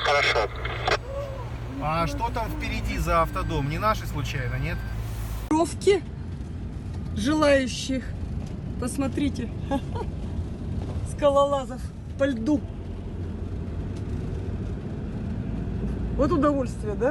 Хорошо. А что там впереди за автодом? Не наши случайно, нет? Бровки желающих. Посмотрите. Скалолазов по льду. Вот удовольствие, да?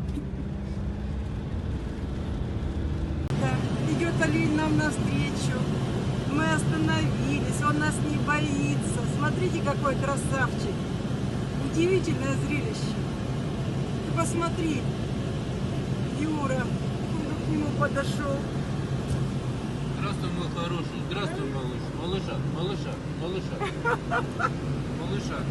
Да. Идет Алин нам навстречу. Мы остановились, он нас не боится. Смотрите, какой красавчик. Удивительное зрелище. Ты посмотри, Юра, он к нему подошел. Здравствуй, мой хороший. Здравствуй, малыш. Малыша, малыша, малыша. Малыша.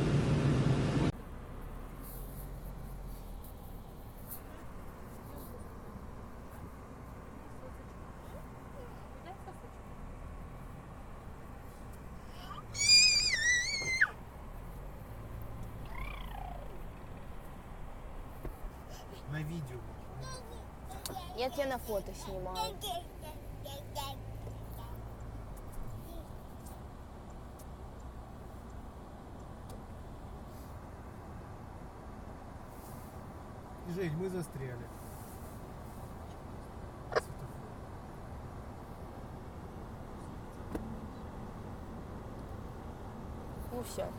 На видео. Я тебя на фото снимаю. Жень, мы застряли. Ну все.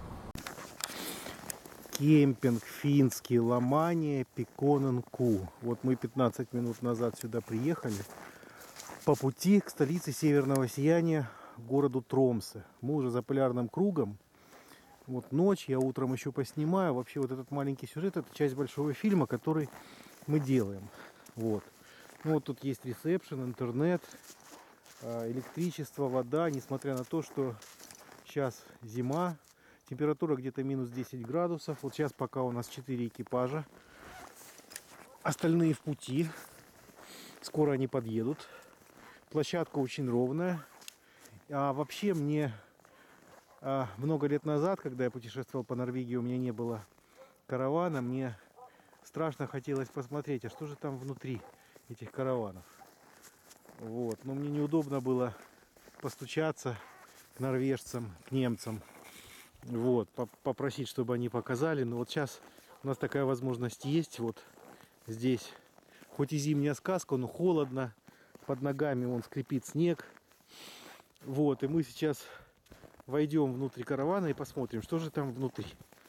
Кемпинг финский, Ломания, Пиконен-Ку. Вот мы 15 минут назад сюда приехали. По пути к столице Северного Сияния, городу Тромсе. Мы уже за полярным кругом. Вот ночь, я утром еще поснимаю. Вообще вот этот маленький сюжет, это часть большого фильма, который мы делаем. Вот. Ну вот тут есть ресепшн, интернет, электричество, вода. Несмотря на то, что сейчас зима, температура где-то минус 10 градусов. Вот сейчас пока у нас 4 экипажа. Остальные в пути. Скоро они подъедут. Площадка очень ровная. А вообще мне много лет назад, когда я путешествовал по Норвегии, у меня не было каравана. Мне страшно хотелось посмотреть, а что же там внутри этих караванов. Вот. Но мне неудобно было постучаться к норвежцам, к немцам. Вот, попросить, чтобы они показали. Но вот сейчас у нас такая возможность есть. Вот здесь, хоть и зимняя сказка, но холодно. Под ногами он скрипит снег. Вот, и мы сейчас войдем внутрь каравана и посмотрим, что же там внутри.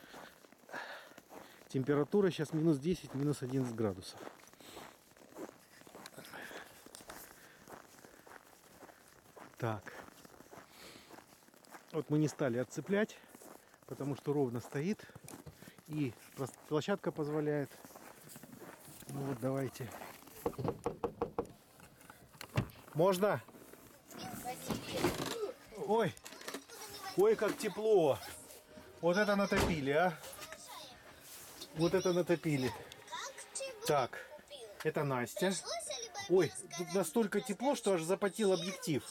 Температура сейчас минус 10, минус 11 градусов. Так. Вот мы не стали отцеплять, потому что ровно стоит. И площадка позволяет. Ну вот, давайте. Можно? Ой, ой, как тепло. Вот это натопили, а. Вот это натопили. Так, это Настя. Ой, тут настолько тепло, что аж запотел объектив.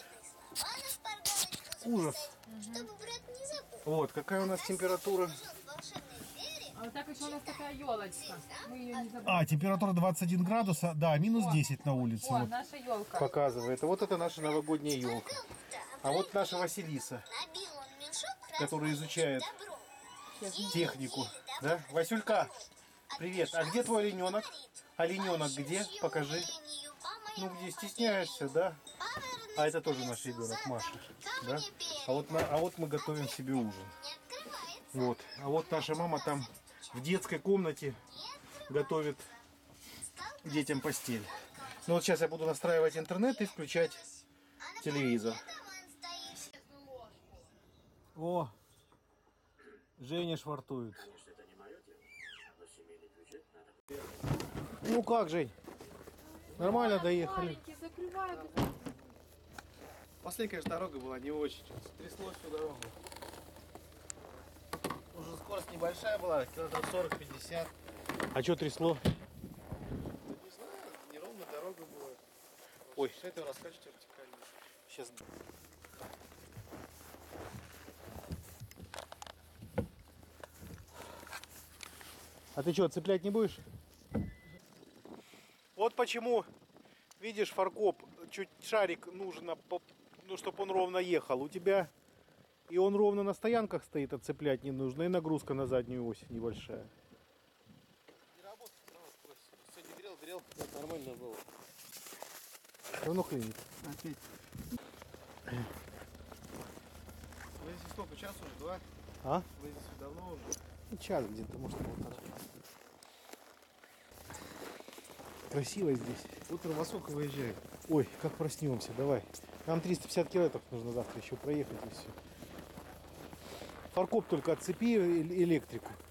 Ужас. Вот, какая у нас температура? А вот так еще у нас такая елочка. Мы ее не забыли. А, температура 21 градуса. Да, минус 10 на улице. О, Вот наша елка. показывает. Вот это наша новогодняя елка. А вот наша Василиса, которая изучает технику. Да? Васюлька, привет. А где твой олененок? Олененок где? Покажи. Ну где, стесняешься, да? А это тоже наш ребенок, Маша. Да? А вот мы готовим себе ужин. Вот. А вот наша мама там в детской комнате готовит детям постель. Ну вот сейчас я буду настраивать интернет и включать телевизор. О, Женя швартует. Ну как, Жень? Нормально доехали? Последняя, конечно, дорога была не очень. Тряслось всю дорогу. Уже скорость небольшая была, километров 40-50. А что трясло? Да не знаю, неровная дорога была. Ой. С этого раскачивать вертикально. Сейчас. А ты что, цеплять не будешь? Вот почему, видишь, фаркоп, чуть шарик нужно, ну, чтобы он ровно ехал. У тебя И он ровно на стоянках стоит, отцеплять не нужно. И нагрузка на заднюю ось небольшая. Не работает, сегодня грел, это нормально было. Все равно клинит. Опять. Вы здесь сколько, час уже, 2? А? Вы здесь давно уже? Ну, час где-то, может, полтора. Красиво здесь. Утром во сколько выезжает? Ой, как проснемся, давай. Нам 350 километров нужно завтра еще проехать и все. Фаркоп только отцепи электрику.